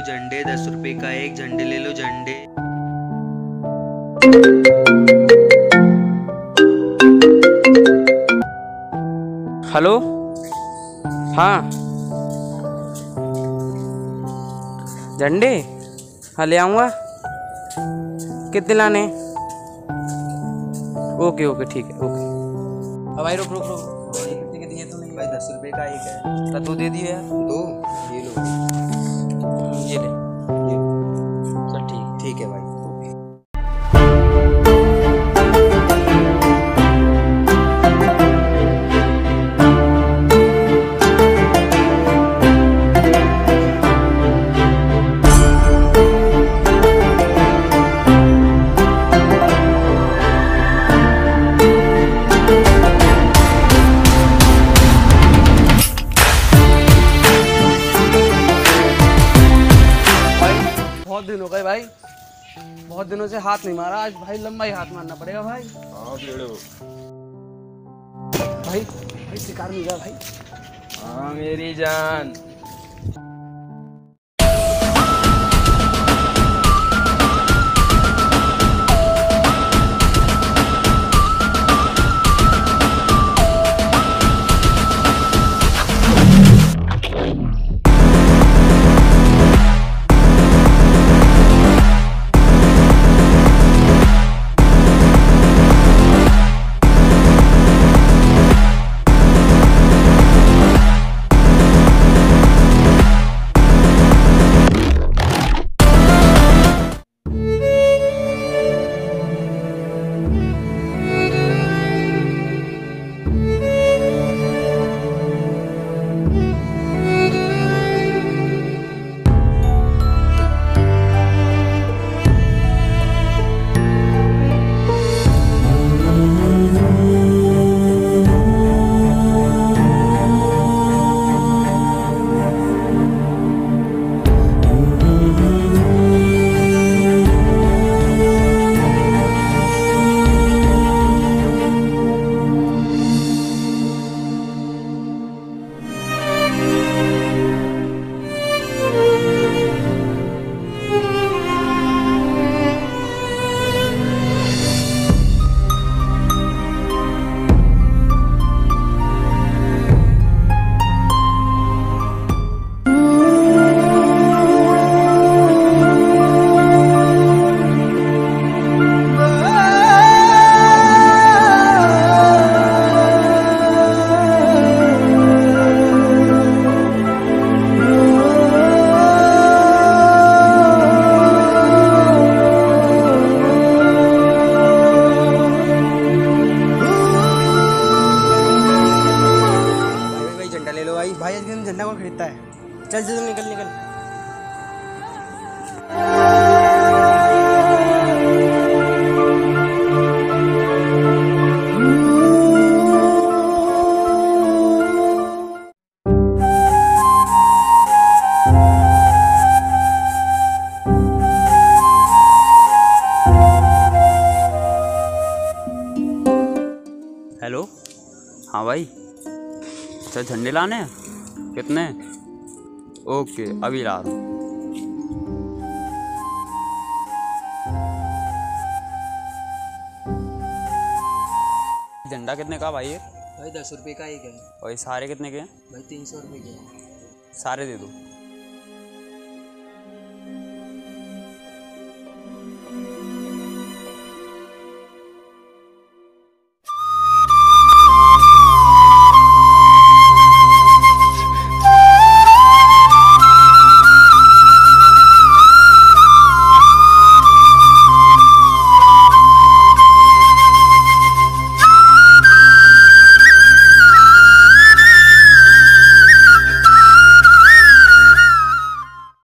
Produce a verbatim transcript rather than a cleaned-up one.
झंडे, दस रुपए का एक झंडे ले लो झंडे। हेलो, हाँ झंडे, हाँ ले आऊँगा। कितने लाने? ओके ओके ठीक है ओके। अब भाई रुक रुक रुक, कितने के दिए तूने? भाई दस रुपए का एक है। तो तू दे दिए यार। दो ये लो। ये ले, ये चल ठीक। ठीक है भाई। बहुत दिन हो गए भाई, बहुत दिनों से हाथ नहीं मारा। आज भाई लंबा ही हाथ मारना पड़ेगा भाई। हाँ बेड़ो। भाई भाई शिकार मिल गया भाई। हाँ मेरी जान। भाई आज के दिन झंडा कौन खरीदता है? चल चल निकल निकल। हेलो, हाँ भाई, अच्छा झंडे लाने हैं? कितने? ओके अभी ला रहा हूँ। झंडा कितने का भाई ये? भाई दस रुपए का एक है। और ये सारे कितने के हैं? भाई तीन सौ रुपए के हैं। सारे दे दो।